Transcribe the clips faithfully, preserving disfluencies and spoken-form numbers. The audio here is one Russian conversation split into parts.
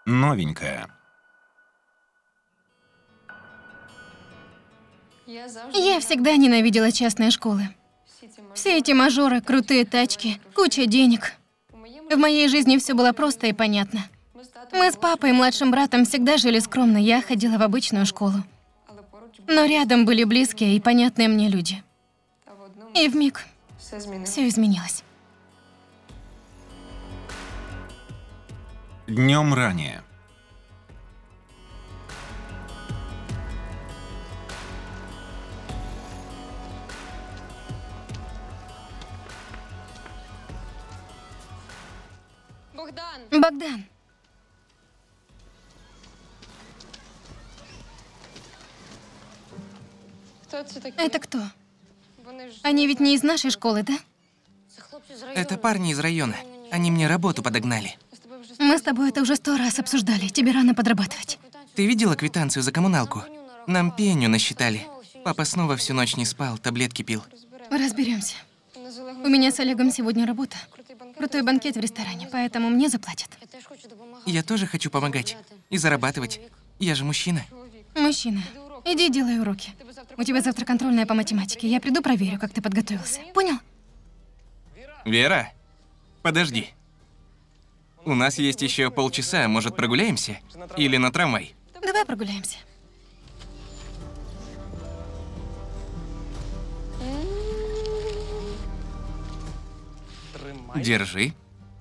новенькая. Я всегда ненавидела частные школы. Все эти мажоры, крутые тачки, куча денег. В моей жизни все было просто и понятно. Мы с папой и младшим братом всегда жили скромно, я ходила в обычную школу. Но рядом были близкие и понятные мне люди. И вмиг все изменилось. Днем ранее. Богдан. Это кто? Они ведь не из нашей школы, да? Это парни из района. Они мне работу подогнали. Мы с тобой это уже сто раз обсуждали. Тебе рано подрабатывать. Ты видела квитанцию за коммуналку? Нам пеню насчитали. Папа снова всю ночь не спал, таблетки пил. Разберемся. У меня с Олегом сегодня работа. Крутой банкет в ресторане, поэтому мне заплатят. Я тоже хочу помогать и зарабатывать. Я же мужчина. Мужчина, иди делай уроки. У тебя завтра контрольная по математике. Я приду, проверю, как ты подготовился. Понял? Вера, подожди. У нас есть еще полчаса, может, прогуляемся? Или на трамвай? Давай прогуляемся. Держи.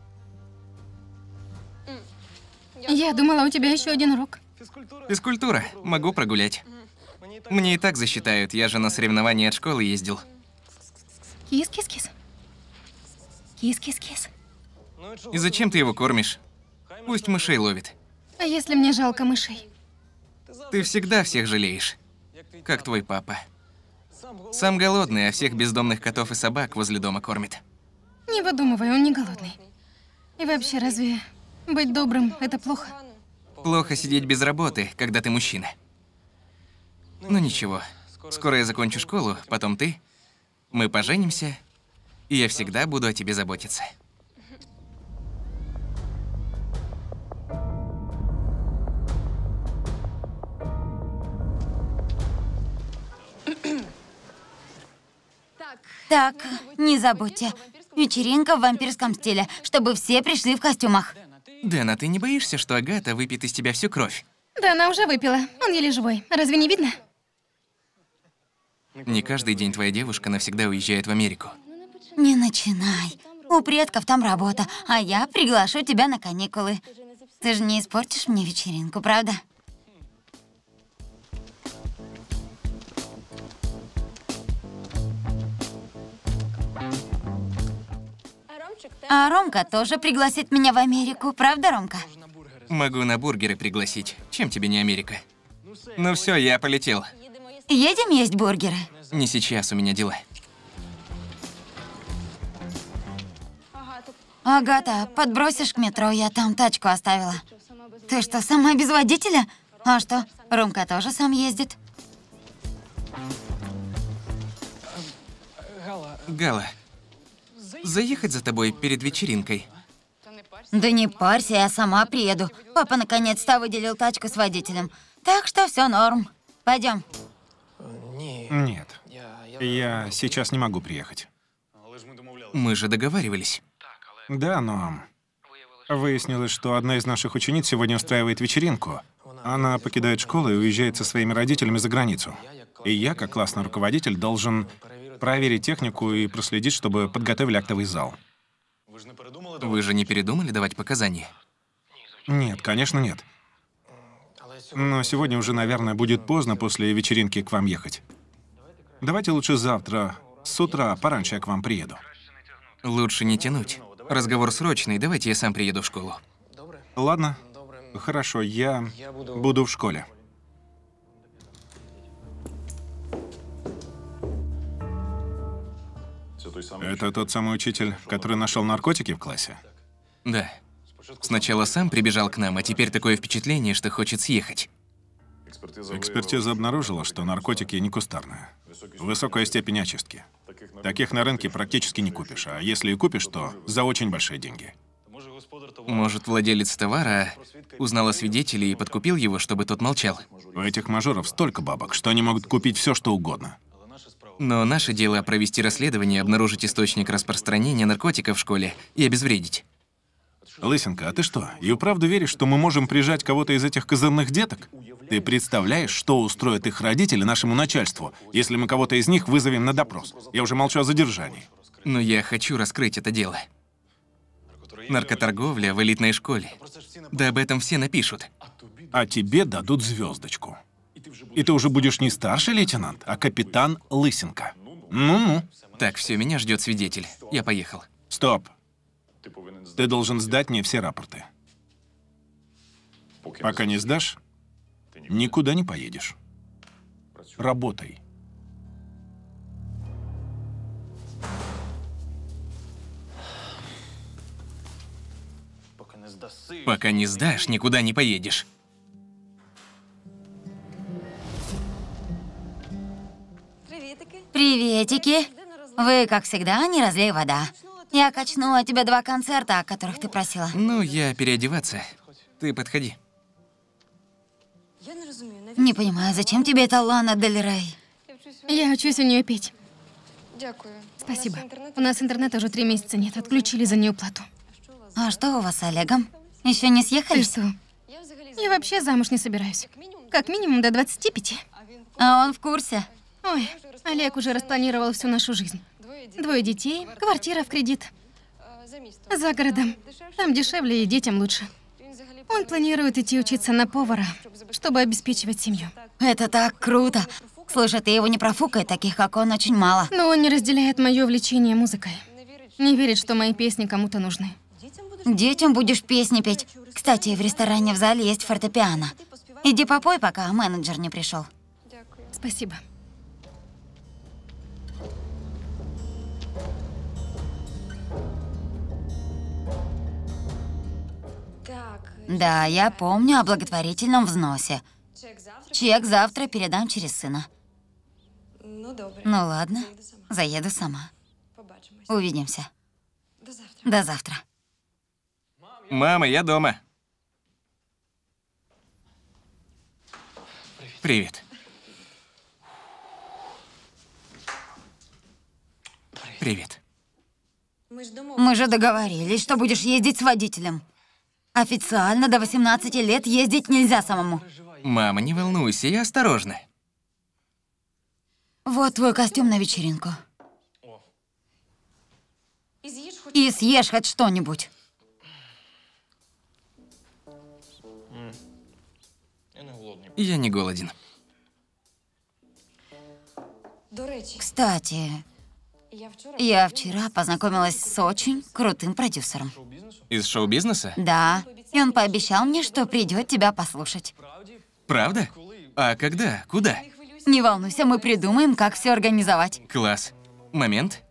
Я думала, у тебя еще один урок. Физкультура. Могу прогулять. Мне и так засчитают, я же на соревнования от школы ездил. Кис-кис-кис. Кис-кис-кис. И зачем ты его кормишь? Пусть мышей ловит. А если мне жалко мышей? Ты всегда всех жалеешь. Как твой папа. Сам голодный, а всех бездомных котов и собак возле дома кормит. Не выдумывай, он не голодный. И вообще, разве быть добрым – это плохо? Плохо сидеть без работы, когда ты мужчина. Ну ничего, скоро я закончу школу, потом ты, мы поженимся, и я всегда буду о тебе заботиться. Так, не забудьте. Вечеринка в вампирском стиле, чтобы все пришли в костюмах. Дэн, а ты не боишься, что Агата выпьет из тебя всю кровь? Да, она уже выпила. Он еле живой. Разве не видно? Не каждый день твоя девушка навсегда уезжает в Америку. Не начинай. У предков там работа, а я приглашу тебя на каникулы. Ты же не испортишь мне вечеринку, правда? А Ромка тоже пригласит меня в Америку, правда, Ромка? Могу на бургеры пригласить. Чем тебе не Америка? Ну все, я полетел. Едем есть бургеры? Не сейчас, у меня дела. Агата, подбросишь к метро, я там тачку оставила. Ты что, сама без водителя? А что, Ромка тоже сам ездит? Гала, заехать за тобой перед вечеринкой? Да не парься, я сама приеду. Папа наконец-то выделил тачку с водителем. Так что все норм. Пойдем. Нет, я сейчас не могу приехать. Мы же договаривались. Да, но выяснилось, что одна из наших учениц сегодня устраивает вечеринку. Она покидает школу и уезжает со своими родителями за границу. И я, как классный руководитель, должен проверить технику и проследить, чтобы подготовили актовый зал. Вы же не передумали давать показания? Нет, конечно, нет. Но сегодня уже, наверное, будет поздно после вечеринки к вам ехать. Давайте лучше завтра, с утра, пораньше я к вам приеду. Лучше не тянуть. Разговор срочный, давайте я сам приеду в школу. Ладно, хорошо, я буду в школе. Это тот самый учитель, который нашел наркотики в классе? Да. Сначала сам прибежал к нам, а теперь такое впечатление, что хочет съехать. Экспертиза обнаружила, что наркотики не кустарные. Высокая степень очистки. Таких на рынке практически не купишь, а если и купишь, то за очень большие деньги. Может, владелец товара узнал о свидетеле и подкупил его, чтобы тот молчал. У этих мажоров столько бабок, что они могут купить все, что угодно. Но наше дело провести расследование, обнаружить источник распространения наркотиков в школе и обезвредить. Лысенко, а ты что, и вправду веришь, что мы можем прижать кого-то из этих козырных деток? Ты представляешь, что устроят их родители нашему начальству, если мы кого-то из них вызовем на допрос? Я уже молчу о задержании. Но я хочу раскрыть это дело. Наркоторговля в элитной школе. Да об этом все напишут. А тебе дадут звездочку. И ты уже будешь не старший лейтенант, а капитан Лысенко. Ну-ну. Так, все, меня ждет свидетель. Я поехал. Стоп. Ты должен сдать мне все рапорты. Пока не сдашь, никуда не поедешь. Работай. Пока не сдашь, никуда не поедешь. Приветики. Вы, как всегда, не разлей вода. Я качнула тебе два концерта, о которых ты просила. Ну, я переодеваться. Ты подходи. Не понимаю, зачем тебе это Лана Дель Рей? Я учусь у нее петь. Спасибо. У нас интернета уже три месяца нет, отключили за неуплату. А что у вас с Олегом? Еще не Ты съехались? что? Я вообще замуж не собираюсь. Как минимум до двадцати пяти. А он в курсе? Ой, Олег уже распланировал всю нашу жизнь. Двое детей, квартира в кредит. За городом. Там дешевле и детям лучше. Он планирует идти учиться на повара, чтобы обеспечивать семью. Это так круто. Слушай, ты его не профукай, таких как он очень мало. Но он не разделяет мое увлечение музыкой. Не верит, что мои песни кому-то нужны. Детям будешь песни петь. Кстати, в ресторане в зале есть фортепиано. Иди попой, пока менеджер не пришел. Спасибо. Да, я помню о благотворительном взносе. Чек завтра передам через сына. Ну ладно, заеду сама. Увидимся. До завтра. Мама, я дома. Привет. Привет. Мы же договорились, что будешь ездить с водителем. Официально до восемнадцати лет ездить нельзя самому. Мама, не волнуйся, я осторожна. Вот твой костюм на вечеринку. И съешь хоть что-нибудь. Я не голоден. Кстати, я вчера познакомилась с очень крутым продюсером. Из шоу-бизнеса? Да, и он пообещал мне, что придет тебя послушать. Правда? А когда? Куда? Не волнуйся, мы придумаем, как все организовать. Класс. Момент.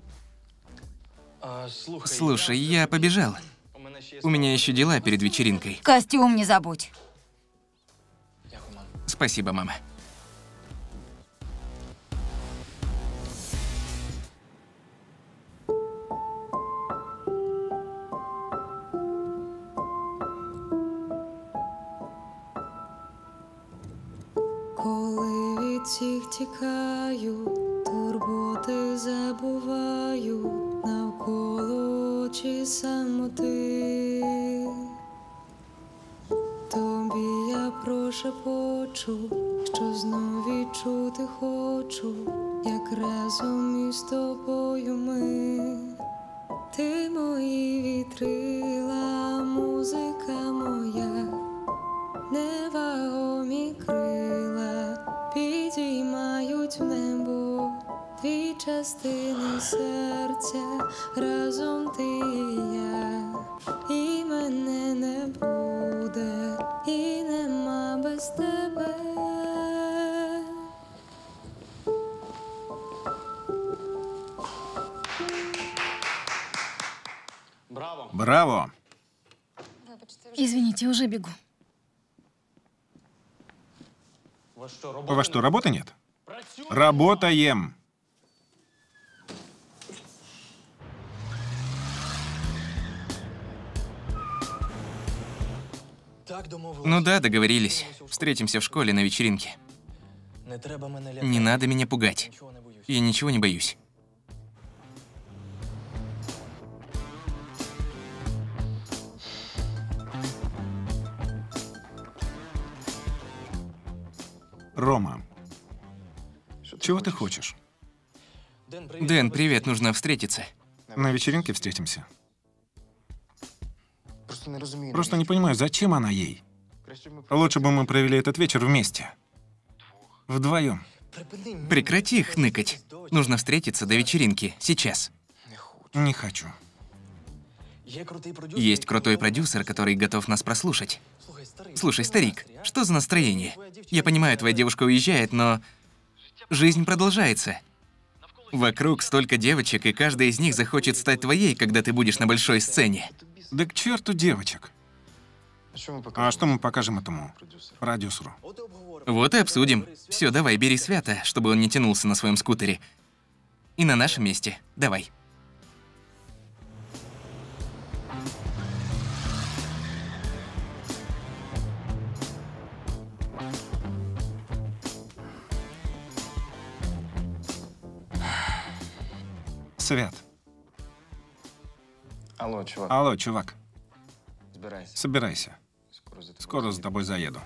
Слушай, я побежал. У меня еще дела перед вечеринкой. Костюм не забудь. Спасибо, мама. Коли від всіх тікаю, турботи забуваю, навколо очі самоти. Тобі я прошепочу, що знов відчути хочу, як разом із тобою ми. Ти мої вітрила, музика моя, невагомі крила підіймають в небо дві частини серця, разом ти і я, і мене не буде, і нема без тебе. Браво! Извините, уже бегу. У вас что, работы нет? Работаем! Ну да, договорились. Встретимся в школе на вечеринке. Не надо меня пугать. Я ничего не боюсь. Рома, чего ты хочешь? Дэн, привет, нужно встретиться. На вечеринке встретимся. Просто не понимаю, зачем она ей? Лучше бы мы провели этот вечер вместе. Вдвоем. Прекрати хныкать. Нужно встретиться до вечеринки. Сейчас. Не хочу. Есть крутой продюсер, который готов нас прослушать. Слушай, старик, что за настроение? Я понимаю, твоя девушка уезжает, но жизнь продолжается. Вокруг столько девочек, и каждая из них захочет стать твоей, когда ты будешь на большой сцене. Да к черту девочек. А что мы покажем этому продюсеру? Вот и обсудим. Все, давай, бери Свята, чтобы он не тянулся на своем скутере. И на нашем месте. Давай. Свят. Алло, чувак. Алло, чувак. Збирайся. Собирайся. Скоро за тобой Скоро за тобой заеду.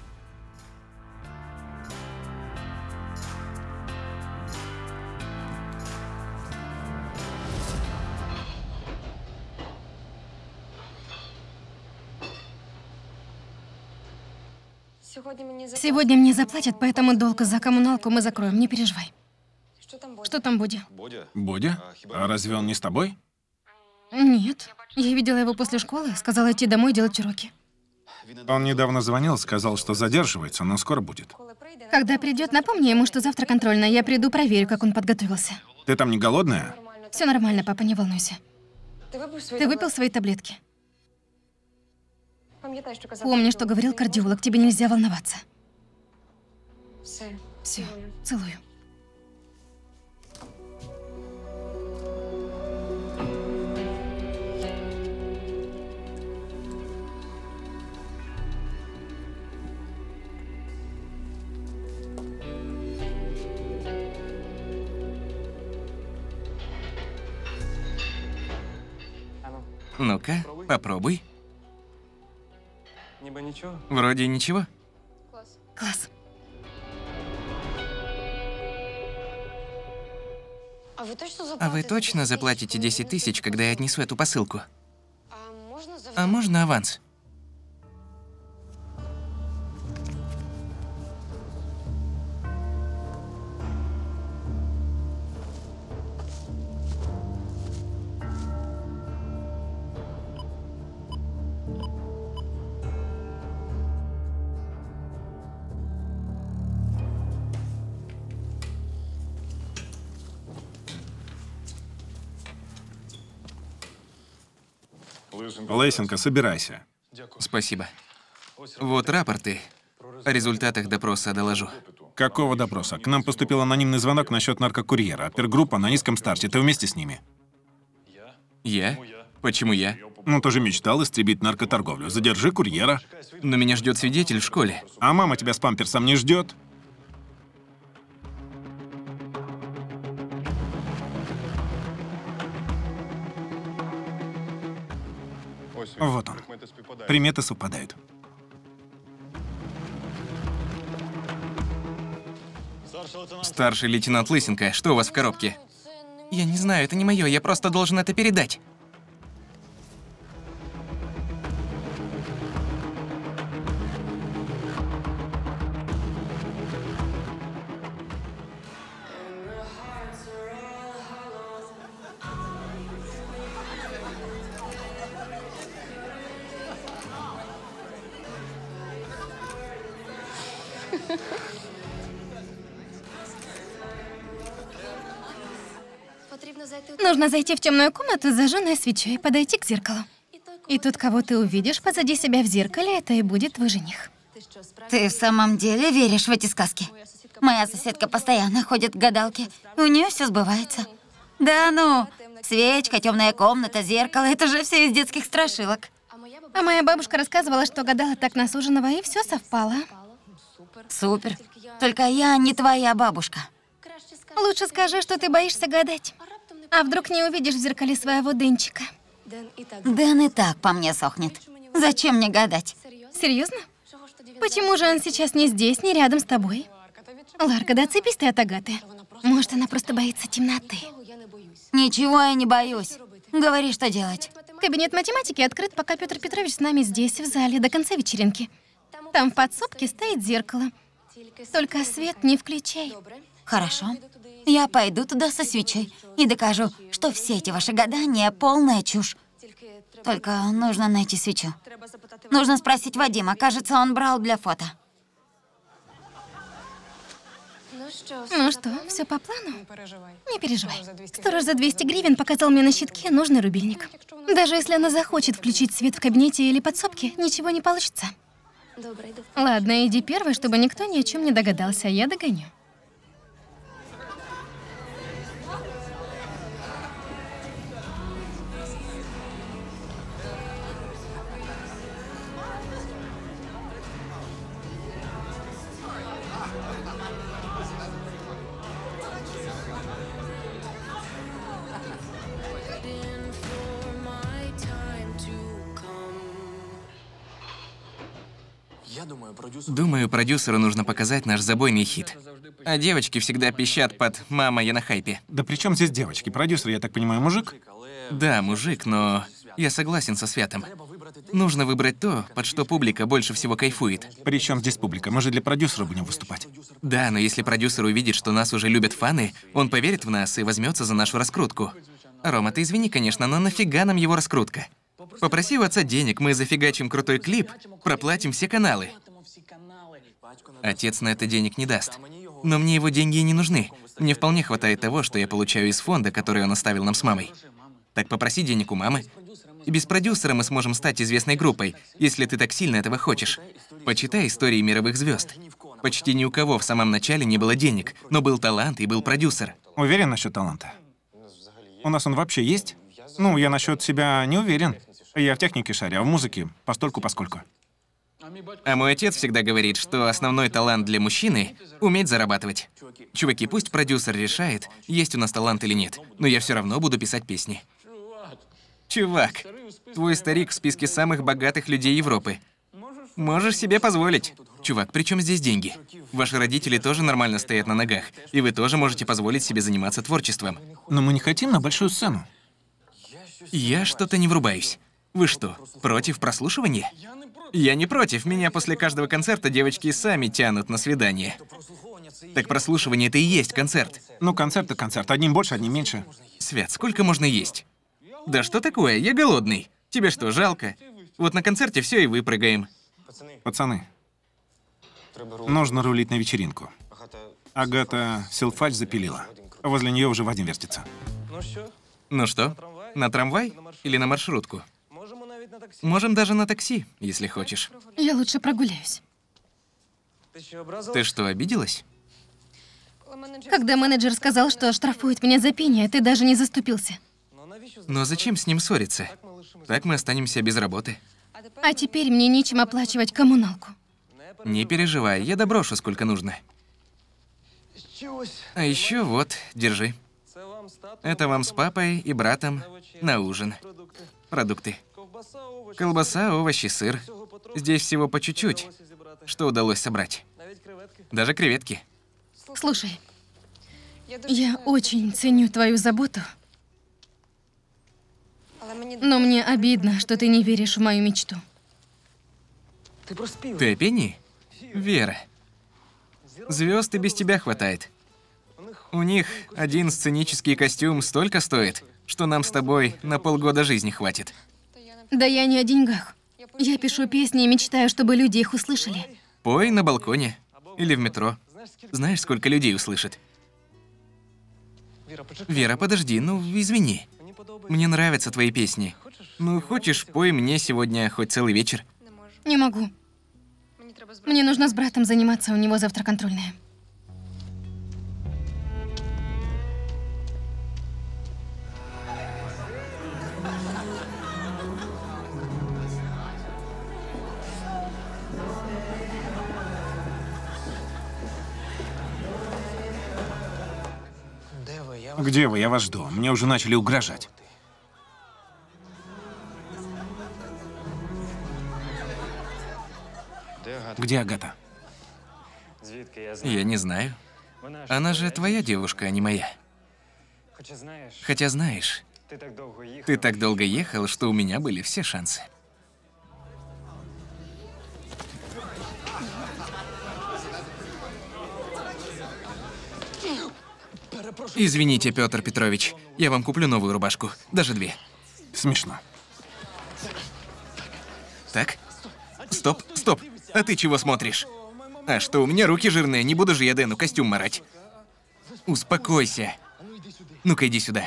Сегодня мне заплатят, поэтому долг за коммуналку мы закроем, не переживай. Что там будет? Бодя? Бодя? А разве он не с тобой? Нет. Я видела его после школы, сказала идти домой делать уроки. Он недавно звонил, сказал, что задерживается, но скоро будет. Когда придет, напомни ему, что завтра контрольная. Я приду, проверю, как он подготовился. Ты там не голодная? Все нормально, папа, не волнуйся. Ты выпил свои таблетки? Помни, что говорил кардиолог, тебе нельзя волноваться. Все, целую. Ну-ка, попробуй. Ніби нічого. Вроде ничего. Класс. А вы точно заплатите десять тысяч, когда я отнесу эту посылку? А можно аванс? Лесенко, собирайся. Спасибо. Вот рапорты. О результатах допроса доложу. Какого допроса? К нам поступил анонимный звонок насчет наркокурьера. Опергруппа на низком старте. Ты вместе с ними? Я? Почему я? Ну, ты же мечтал истребить наркоторговлю. Задержи курьера. Но меня ждет свидетель в школе. А мама тебя с памперсом не ждет? Вот он. Приметы совпадают. Старший лейтенант Лысенко, что у вас в коробке? Я не знаю, это не мое, я просто должен это передать. Нужно зайти в темную комнату с зажженной свечой и подойти к зеркалу. И тут, кого ты увидишь позади себя в зеркале, это и будет твой жених. Ты в самом деле веришь в эти сказки? Моя соседка постоянно ходит к гадалке, и у нее все сбывается. Да ну, свечка, темная комната, зеркало — это же все из детских страшилок. А моя бабушка рассказывала, что гадала так на суженого, и все совпало. Супер. Только я не твоя бабушка. Лучше скажи, что ты боишься гадать. А вдруг не увидишь в зеркале своего Денчика? Дэн и так по мне сохнет. Зачем мне гадать? Серьезно? Почему же он сейчас не здесь, не рядом с тобой? Ларка, да отцепись ты от Агаты. Может, она просто боится темноты. Ничего я не боюсь. Говори, что делать. Кабинет математики открыт, пока Петр Петрович с нами здесь, в зале, до конца вечеринки. Там в подсобке стоит зеркало. Только свет не включай. Хорошо. Я пойду туда со свечой и докажу, что все эти ваши гадания — полная чушь. Только нужно найти свечу. Нужно спросить Вадима. Кажется, он брал для фото. Ну что, все по плану? Не переживай. Сторож за двести гривен показал мне на щитке нужный рубильник. Даже если она захочет включить свет в кабинете или подсобке, ничего не получится. Ладно, иди первой, чтобы никто ни о чем не догадался, а я догоню. Думаю, продюсеру нужно показать наш забойный хит. А девочки всегда пищат под «мама, я на хайпе». Да при чем здесь девочки? Продюсер, я так понимаю, мужик? Да, мужик, но я согласен со Святом. Нужно выбрать то, под что публика больше всего кайфует. При чем здесь публика? Мы же для продюсера будем выступать. Да, но если продюсер увидит, что нас уже любят фаны, он поверит в нас и возьмется за нашу раскрутку. Рома, ты извини, конечно, но нафига нам его раскрутка? Попроси у отца денег, мы зафигачим крутой клип, проплатим все каналы. Отец на это денег не даст. Но мне его деньги и не нужны. Мне вполне хватает того, что я получаю из фонда, который он оставил нам с мамой. Так попроси денег у мамы. И без продюсера мы сможем стать известной группой, если ты так сильно этого хочешь. Почитай истории мировых звезд. Почти ни у кого в самом начале не было денег, но был талант и был продюсер. Уверен насчет таланта? У нас он вообще есть? Ну, я насчет себя не уверен. Я в технике шарю, а в музыке постольку-поскольку. А мой отец всегда говорит, что основной талант для мужчины — уметь зарабатывать. Чуваки, пусть продюсер решает, есть у нас талант или нет, но я все равно буду писать песни. Чувак, твой старик в списке самых богатых людей Европы. Можешь себе позволить. Чувак, при чем здесь деньги? Ваши родители тоже нормально стоят на ногах, и вы тоже можете позволить себе заниматься творчеством. Но мы не хотим на большую сцену. Я что-то не врубаюсь. Вы что, против прослушивания? Я не против. Меня после каждого концерта девочки сами тянут на свидание. Так прослушивание — это и есть концерт. Ну, концерт и концерт. Одним больше, одним меньше. Свят, сколько можно есть? Да что такое? Я голодный. Тебе что, жалко? Вот на концерте все и выпрыгаем. Пацаны, нужно рулить на вечеринку. Агата силфач запилила. Возле нее уже Вадим вертится. Ну что, на трамвай или на маршрутку? Можем даже на такси, если хочешь. Я лучше прогуляюсь. Ты что, обиделась? Когда менеджер сказал, что оштрафует меня за пение, ты даже не заступился. Но зачем с ним ссориться? Так мы останемся без работы. А теперь мне нечем оплачивать коммуналку. Не переживай, я доброшу сколько нужно. А еще вот, держи. Это вам с папой и братом на ужин. Продукты. Колбаса, овощи, сыр. Здесь всего по чуть-чуть, что удалось собрать. Даже креветки. Слушай, я очень ценю твою заботу, но мне обидно, что ты не веришь в мою мечту. Ты о пении? Вера. Звезд и без тебя хватает. У них один сценический костюм столько стоит, что нам с тобой на полгода жизни хватит. Да я не о деньгах. Я пишу песни и мечтаю, чтобы люди их услышали. Пой на балконе или в метро. Знаешь, сколько людей услышит? Вера, подожди, ну извини. Мне нравятся твои песни. Ну, хочешь, пой мне сегодня хоть целый вечер? Не могу. Мне нужно с братом заниматься, у него завтра контрольная. Где вы? Я вас жду. Мне уже начали угрожать. Где Агата? Я не знаю. Она же твоя девушка, а не моя. Хотя знаешь, ты так долго ехал, что у меня были все шансы. Извините, Петр Петрович, я вам куплю новую рубашку, даже две. Смешно. Так? Стоп, стоп. А ты чего смотришь? А что, у меня руки жирные, не буду же я Дэну костюм марать. Успокойся. Ну-ка, иди сюда.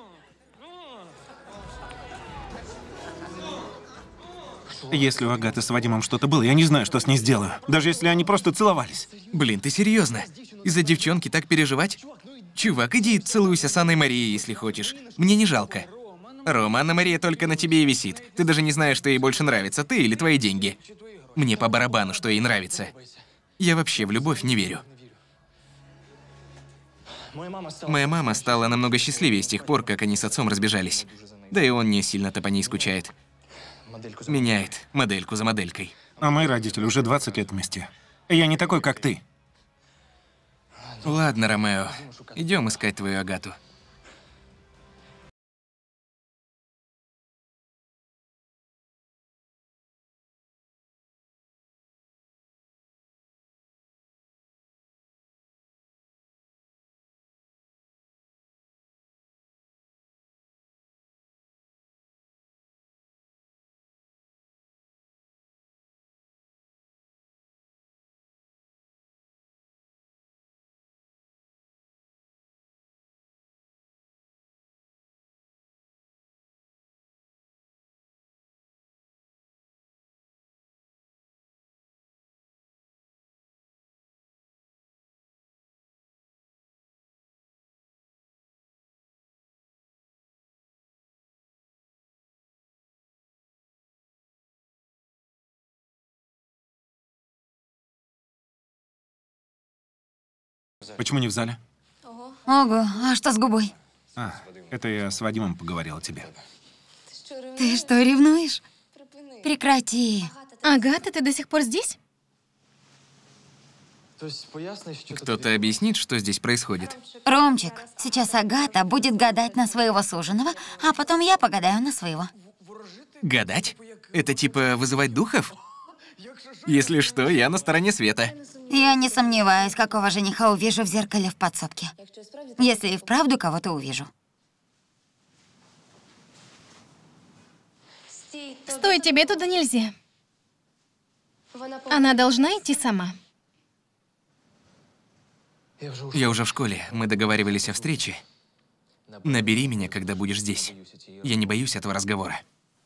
Если у Агаты с Вадимом что-то было, я не знаю, что с ней сделаю. Даже если они просто целовались. Блин, ты серьезно? Из-за девчонки так переживать? Чувак, иди целуйся с Анной Марией, если хочешь. Мне не жалко. Рома, Анна Мария только на тебе и висит. Ты даже не знаешь, что ей больше нравится, ты или твои деньги. Мне по барабану, что ей нравится. Я вообще в любовь не верю. Моя мама стала намного счастливее с тех пор, как они с отцом разбежались. Да и он не сильно-то по ней скучает. Меняет модельку за моделькой. А мои родители уже двадцать лет вместе. Я не такой, как ты. Ладно, Ромео, идем искать твою Агату. Почему не в зале? Ого, а что с губой? А, это я с Вадимом поговорил о тебе. Ты что, ревнуешь? Прекрати. Агата, ты до сих пор здесь? Кто-то объяснит, что здесь происходит? Ромчик, сейчас Агата будет гадать на своего суженого, а потом я погадаю на своего. Гадать? Это типа вызывать духов? Если что, я на стороне света. Я не сомневаюсь, какого жениха увижу в зеркале в подсобке. Если и вправду кого-то увижу. Стой, тебе туда нельзя. Она должна идти сама. Я уже в школе, мы договаривались о встрече. Набери меня, когда будешь здесь. Я не боюсь этого разговора.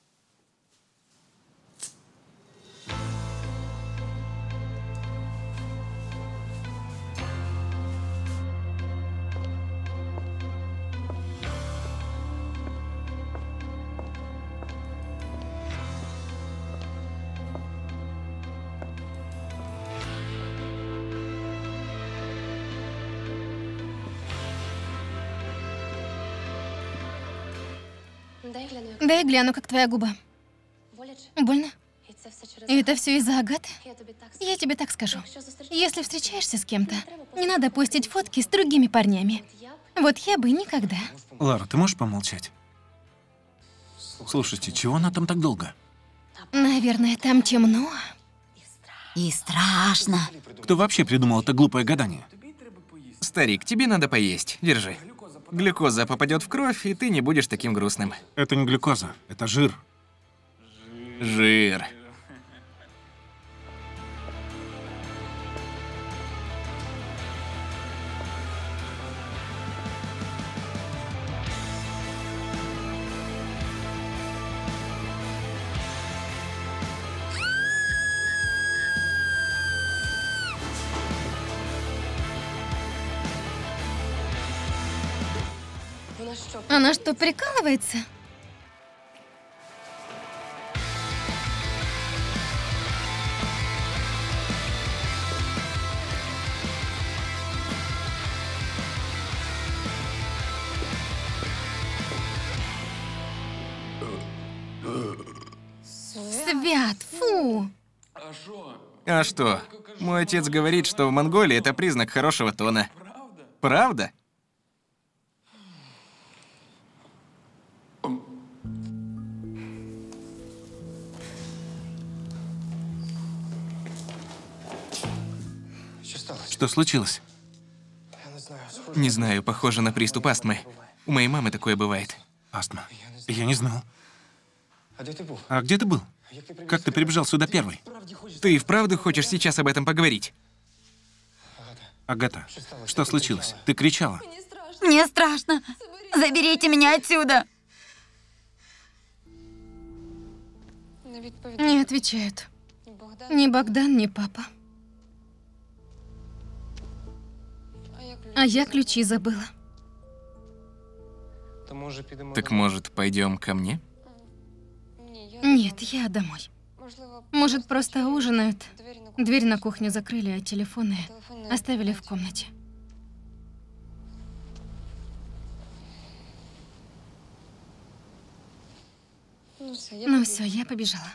Дай гляну, как твоя губа. Больно? И это все из-за Агаты? Я тебе так скажу. Если встречаешься с кем-то, не надо постить фотки с другими парнями. Вот я бы никогда. Лара, ты можешь помолчать? Слушайте, чего она там так долго? Наверное, там темно. И страшно. Кто вообще придумал это глупое гадание? Старик, тебе надо поесть. Держи. Глюкоза попадет в кровь, и ты не будешь таким грустным. Это не глюкоза, это жир. Жир. Она что, прикалывается? Ребят, фу. А что? Мой отец говорит, что в Монголии это признак хорошего тона. Правда? Що сталося? Что случилось? Я не знаю, схоже. Не знаю, похоже на приступ астмы. У моей мамы такое бывает. Астма. Я не знал. А де ти був? А где ты был? Как ты прибежал сюда первый? Ты и вправду хочешь сейчас об этом поговорить? Агата, что случилось? Ты кричала. Мне страшно. Заберите меня отсюда. Не отвечают. Ни Богдан, ни папа. А я ключи забыла. То може підемо. Так может, пойдем ко мне? Нет, я домой. Может, просто ужинают. Дверь на кухню закрыли, а телефоны оставили в комнате. Ну все, я побежала.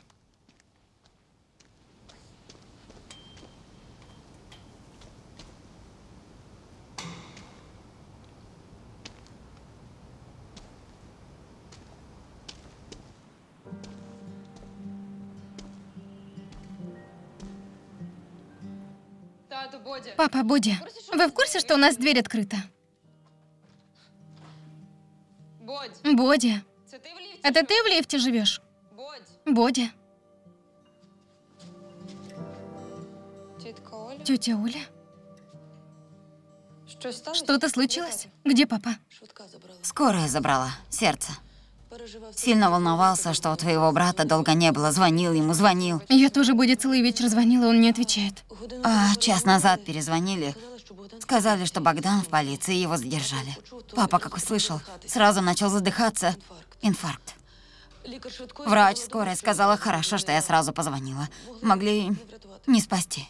Папа, Бодя, вы в курсе, что у нас дверь открыта? Бодя, это ты в лифте живешь? Бодя. Тетя Оля? Что-то случилось? Где папа? Скорая забрала сердце. Сильно волновался, что у твоего брата долго не было. Звонил ему, звонил. Я тоже Боде целый вечер звонила, он не отвечает. А час назад перезвонили. Сказали, что Богдан в полиции, его задержали. Папа, как услышал, сразу начал задыхаться. Инфаркт. Врач скорая сказала, хорошо, что я сразу позвонила. Могли не спасти.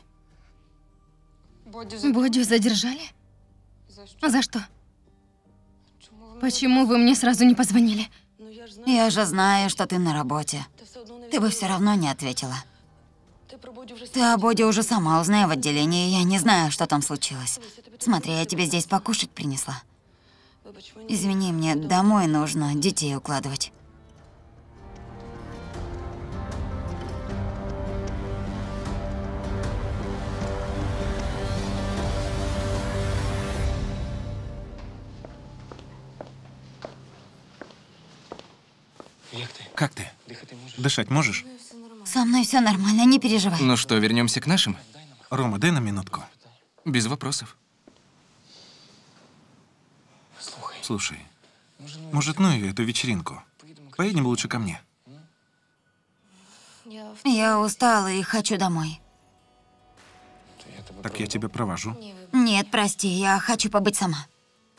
Бодю задержали? За что? Почему вы мне сразу не позвонили? Я же знаю, что ты на работе. Ты бы все равно не ответила. Ты о Боде уже сама узнай в отделении. Я не знаю, что там случилось. Смотри, я тебе здесь покушать принесла. Извини, мне домой нужно детей укладывать. Як ти? Как ты? Дихати можеш? Дышать можешь? Со мной все нормально, не переживай. Ну что, вернемся к нашим? Рома, дай на минутку. Без вопросов. Слухай, Слушай, может, ну и эту вечеринку? Поедем лучше ко мне. Я устала и хочу домой. то я тебе Так я тебя провожу. Нет, прости, я хочу побыть сама.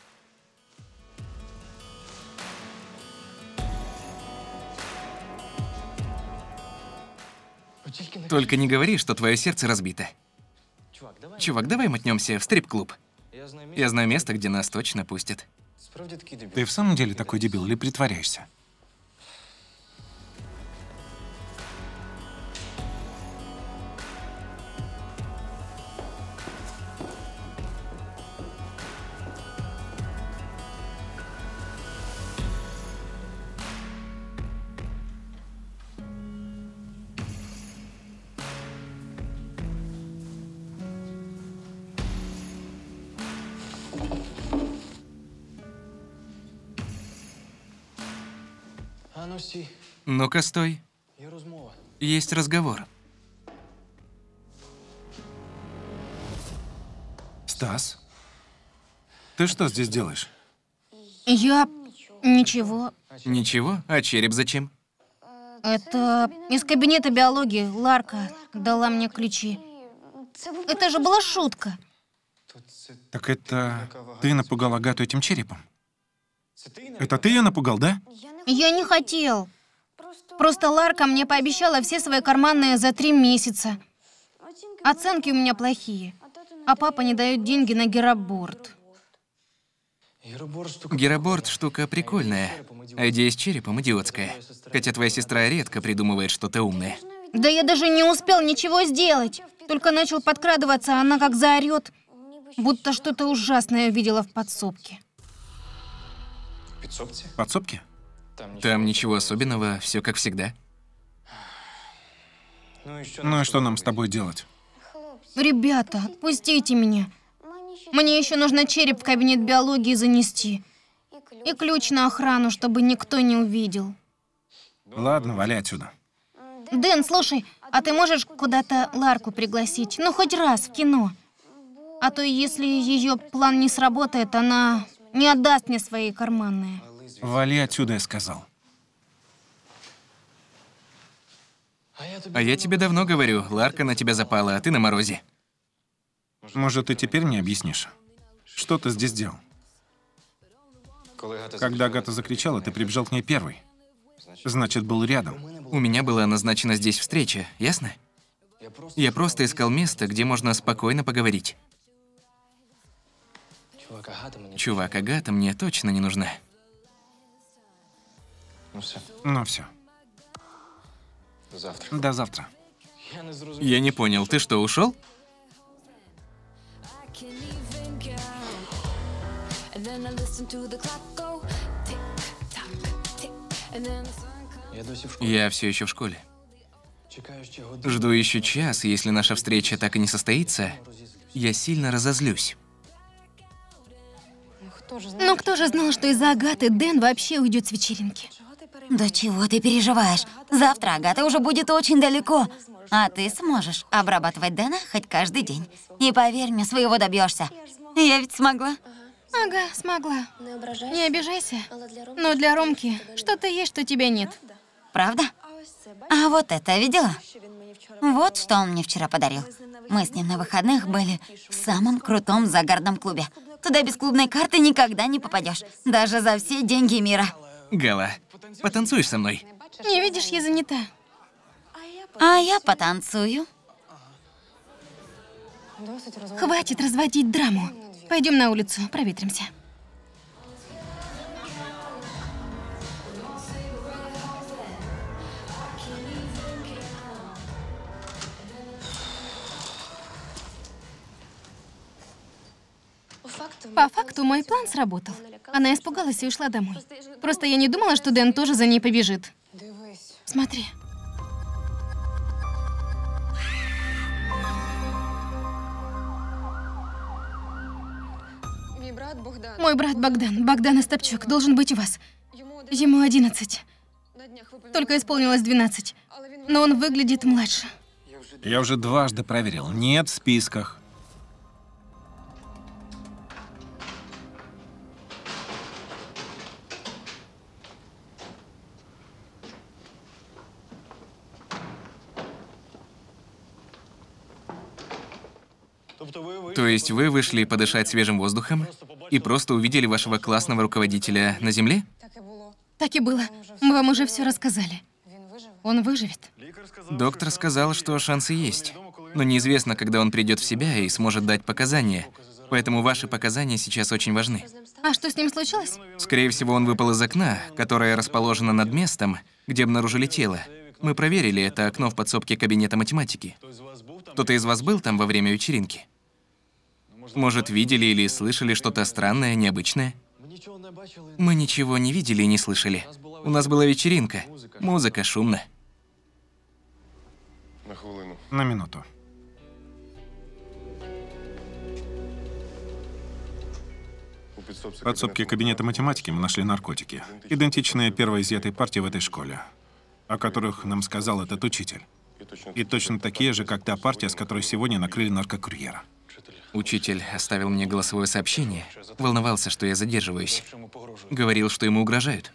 тільки не... Только не говори, что твое сердце разбито. Чувак, давай. Чувак, давай мотнемся в стрип-клуб. Я знаю Я знаю место, где нас точно пустят. Справді такий дебіл. Ты в самом деле такой дебил или притворяешься? А ну стій, Ну-ка, стой. є розмова. Есть разговор. Стас? Ты что здесь делаешь? Я... Ничего. Ничего? А череп зачем? Это из кабинета биологии Ларка дала мне ключи. Это же была шутка. То це, Так это ты напугал Агату этим черепом? це ти не... Это ты ее напугал, да? Я не хотел. Просто Ларка мне пообещала все свои карманные за три месяца. Оценки у меня плохие. А папа не дает деньги на героборд. Геробор штука... Героборд — штука прикольная, а идея с черепом идиотская. Хотя твоя сестра редко придумывает что-то умное. Да я даже не успел ничего сделать. Только начал подкрадываться, а она как заорет, будто что-то ужасное увидела в подсобке. Підсобці? Подсобки? Там ничего особенного, все как всегда. Ну і що? Ну и что нам с тобой делать? Ребята, отпустите меня. Мне еще нужно череп в кабинет биологии занести. И ключ на охрану, чтобы никто не увидел. Ладно, валяй отсюда. Дэн, слушай, а ты можешь куда-то Ларку пригласить? Ну, хоть раз в кино. А то если ее план не сработает, она не отдаст мне свои карманные. Вали отсюда, я сказал. А я тебе давно говорю, Ларка на тебя запала, а ты на морозе. Может, ты теперь мне объяснишь? Что ты здесь делал? Коли Гата Когда Агата закричала, ты прибежал к ней первый. Значит, был рядом. У меня была назначена здесь встреча, ясно? Я просто искал место, где можно спокойно поговорить. Чувак, Агата мені... Чувак, Агата мне точно не нужна. Ну все, Ну все, до завтра. до завтра. Я не зрозумів. Я не понял, ты что, ушел? Я досі в школі. Я все еще в школе. Чекаю ще годину. Жду еще час, и если наша встреча так и не состоится, я сильно разозлюсь. Ну, кто же знал, что из-за Агаты Дэн вообще уйдет с вечеринки? Да чего ты переживаешь? Завтра Агата уже будет очень далеко. А ты сможешь обрабатывать Дэна хоть каждый день. И поверь мне, своего добьешься. Я ведь смогла. Ага, смогла. Не обижайся. Но для Ромки что-то есть, что тебя нет. Правда? А вот это видела? Вот что он мне вчера подарил. Мы с ним на выходных были в самом крутом загородном клубе. Туда без клубной карты никогда не попадешь. Даже за все деньги мира. Гала, потанцуешь со мной? Не видишь, я занята. А я потанцую. Хватит разводить драму. Пойдем на улицу, проветримся. По факту мой план сработал. Она испугалась и ушла домой. Просто я не думала, что Дэн тоже за ней побежит. Смотри. Мой брат Богдан, Богдан Остапчук, должен быть у вас. Ему одиннадцать. Только исполнилось двенадцать. Но он выглядит младше. Я уже дважды проверил. Нет в списках. То есть вы вышли подышать свежим воздухом и просто увидели вашего классного руководителя на земле? Так и было. Мы вам уже все рассказали. Он выживет. Доктор сказал, что шансы есть. Но неизвестно, когда он придет в себя и сможет дать показания. Поэтому ваши показания сейчас очень важны. А что с ним случилось? Скорее всего, он выпал из окна, которое расположено над местом, где обнаружили тело. Мы проверили это окно в подсобке кабинета математики. Кто-то из вас был там во время вечеринки? Может, видели или слышали что-то странное, необычное? Мы ничего не видели и не слышали. У нас была вечеринка. Музыка, шумно. На хвилину. На минуту. У підсобці В подсобке кабинета математики мы нашли наркотики. Идентичные первой изъятой партии в этой школе, о которых нам сказал этот учитель. і точно И точно такие же, как та партия, с которой сегодня накрыли наркокурьера. Учитель оставил мне голосовое сообщение. Волновался, что я задерживаюсь. Чому погрожує? Говорил, что ему угрожают.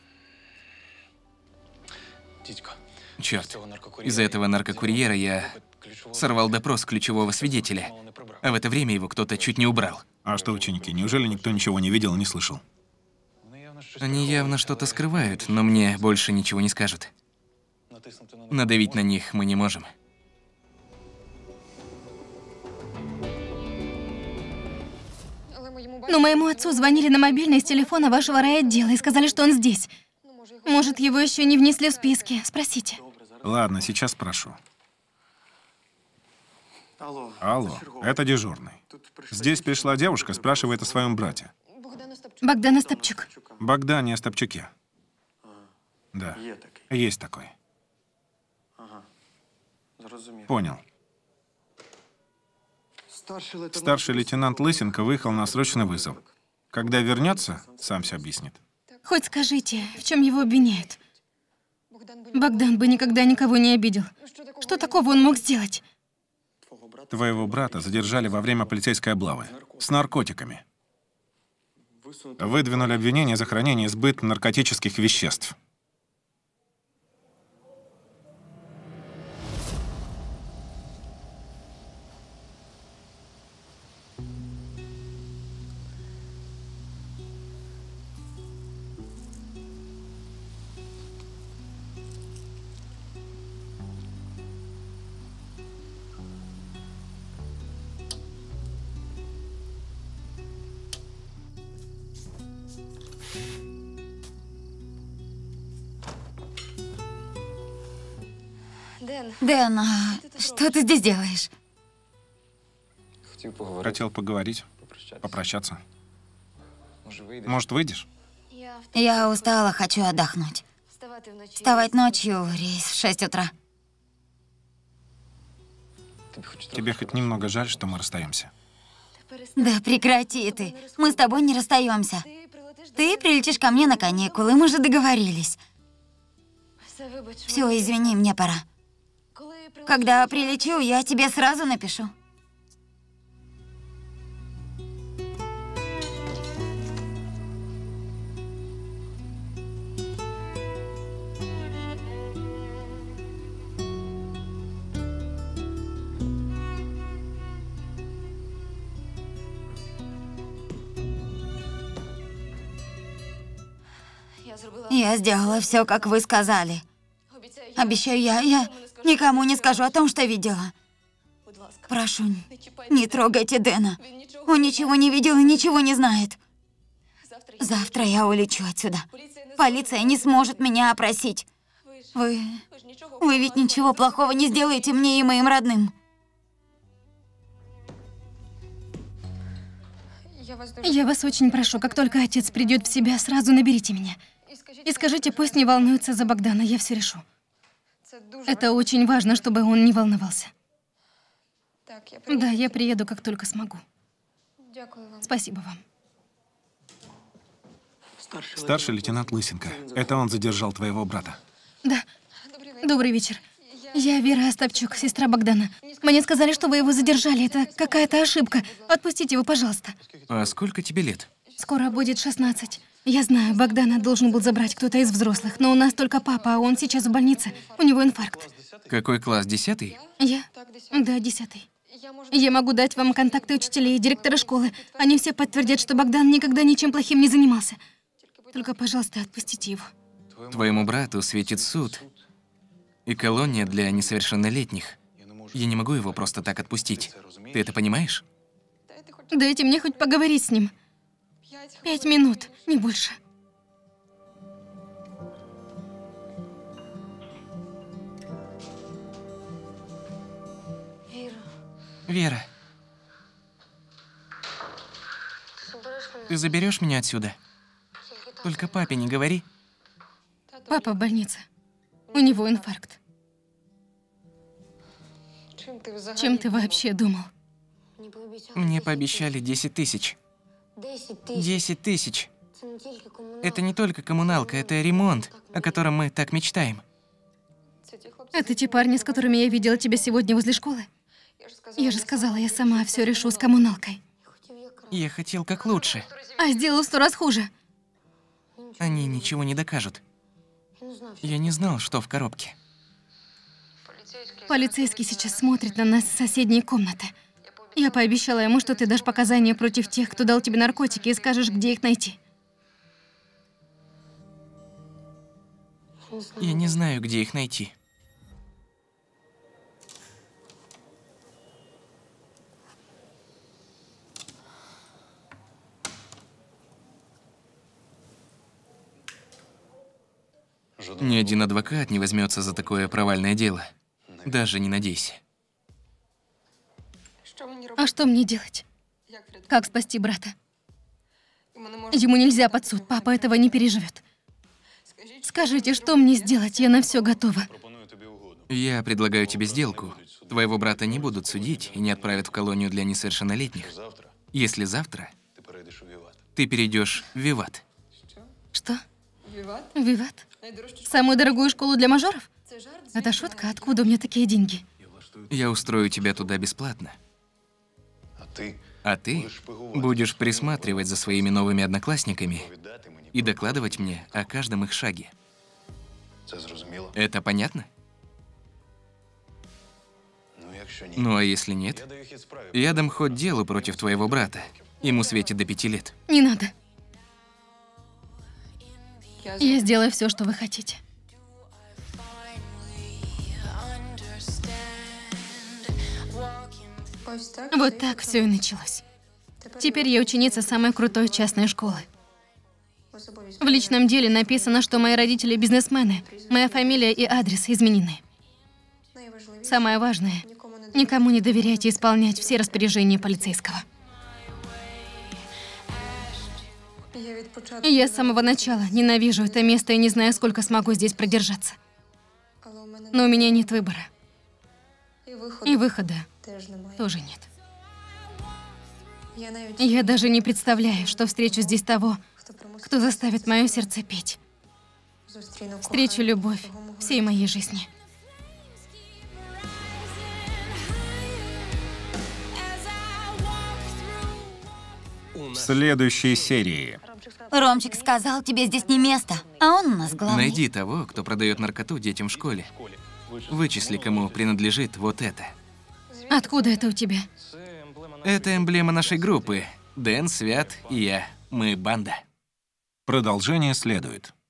Дідько. Черт, из-за этого наркокурьера я сорвал допрос ключевого свидетеля, а в это время его кто-то чуть не убрал. А что ученики, неужели никто ничего не видел и не слышал? Они явно что-то скрывают, но мне больше ничего не скажут. Натиснути на Надавить на них мы не можем. Но моему отцу звонили на мобильный с телефона вашего райотдела и сказали, что он здесь. Может, его еще не внесли в списки? Спросите. Ладно, сейчас спрошу. Алло, это дежурный. Здесь пришла девушка, спрашивает о своем брате. Богдан Остапчук. Богдане Остапчуке. Да, есть такой. Понял. Старший лейтенант Лысенко выехал на срочный вызов. Когда вернется, сам все объяснит. Хоть скажите, в чем его обвиняют? Богдан бы никогда никого не обидел. Что такого он мог сделать? Твоего брата задержали во время полицейской облавы. С наркотиками. Выдвинули обвинение за хранение и сбыт наркотических веществ. Дэн, а что ты здесь делаешь? Хотел поговорить, попрощаться. Может, выйдешь? Я устала, хочу отдохнуть. Вставать ночью, рейс в шесть утра. Тебе хоть немного жаль, что мы расстаемся? Да прекрати ты. Мы с тобой не расстаемся. Ты прилетишь ко мне на каникулы, мы же договорились. Все, извини, мне пора. Когда прилечу, я тебе сразу напишу. Я сделала все, как вы сказали. Обещаю, я, я никому не скажу о том, что видела. Прошу, не трогайте Дэна. Он ничего не видел и ничего не знает. Завтра я улечу отсюда. Полиция не сможет меня опросить. Вы... Вы ведь ничего плохого не сделаете мне и моим родным. Я вас очень прошу, как только отец придет в себя, сразу наберите меня. И скажите, пусть не волнуется за Богдана, я все решу. Это очень важно, чтобы он не волновался. Да, я приеду, как только смогу. Спасибо вам. Старший лейтенант Лысенко. Это он задержал твоего брата. Да. Добрый вечер. Я Вера Остапчук, сестра Богдана. Мне сказали, что вы его задержали. Это какая-то ошибка. Отпустите его, пожалуйста. А сколько тебе лет? Скоро будет шестнадцать. Я знаю, Богдана должен был забрать кто-то из взрослых, но у нас только папа, а он сейчас в больнице. У него инфаркт. Какой класс? Десятый? Я? Да, десятый. Я могу дать вам контакты учителей и директора школы. Они все подтвердят, что Богдан никогда ничем плохим не занимался. Только, пожалуйста, отпустите его. Твоему брату светит суд и колония для несовершеннолетних. Я не могу его просто так отпустить. Ты это понимаешь? Дайте мне хоть поговорить с ним. Пять минут, не больше. Вера, ты заберешь меня отсюда? Только папе не говори. Папа в больнице. У него инфаркт. Чем ты вообще думал? Мне пообещали десять тысяч. Десять тысяч. Это не только коммуналка, это ремонт, о котором мы так мечтаем. Это те парни, с которыми я видела тебя сегодня возле школы? Я же сказала, я сама все решу с коммуналкой. Я хотел как лучше. А сделал в сто раз хуже. Они ничего не докажут. Я не знал, что в коробке. Полицейский сейчас смотрит на нас с соседней комнаты. Я пообещала ему, что ты дашь показания против тех, кто дал тебе наркотики, и скажешь, где их найти. Я не знаю, где их найти. Ни один адвокат не возьмется за такое провальное дело. Даже не надейся. А что мне делать? Как спасти брата? Ему нельзя под суд, папа этого не переживет. Скажите, что мне сделать? Я на все готова. Я предлагаю тебе сделку. Твоего брата не будут судить и не отправят в колонию для несовершеннолетних. Если завтра ты перейдешь в Виват. Что? Виват? Самую дорогую школу для мажоров? Это шутка? Откуда у меня такие деньги? Я устрою тебя туда бесплатно. А ти А ты будешь присматривать за своими новыми одноклассниками повідати мені. и докладывать мне о каждом их шаге. Це зрозуміло? Это понятно? Ну, якщо ні, Ну а если нет? я даю хід справі. Я дам ход делу против твоего брата. Ему светит до пяти лет. Не надо. Я сделаю все, что вы хотите. Вот так все и началось. Теперь я ученица самой крутой частной школы. В личном деле написано, что мои родители бизнесмены. Моя фамилия и адрес изменены. Самое важное — никому не доверяйте исполнять все распоряжения полицейского. Я с самого начала ненавижу это место и не знаю, сколько смогу здесь продержаться. Но у меня нет выбора. И выхода тоже нет. Я даже не представляю, что встречу здесь того, кто заставит мое сердце петь. Встречу любовь всей моей жизни. В следующей серии. Ромчик сказал, тебе здесь не место, а он у нас главный. Найди того, кто продает наркоту детям в школе. Вычисли, кому принадлежит вот это. Откуда это у тебя? Это эмблема нашей группы. Дэн, Свят и я. Мы банда. Продолжение следует.